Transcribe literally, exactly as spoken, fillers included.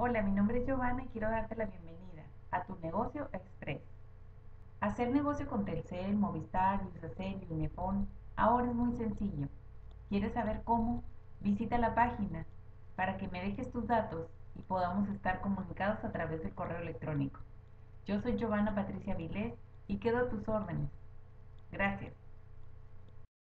Hola, mi nombre es Giovanna y quiero darte la bienvenida a tu Negocio Express. Hacer negocio con Telcel, Movistar, Yusacel y Unifón ahora es muy sencillo. ¿Quieres saber cómo? Visita la página para que me dejes tus datos y podamos estar comunicados a través del correo electrónico. Yo soy Giovanna Patricia Vilés y quedo a tus órdenes. Gracias.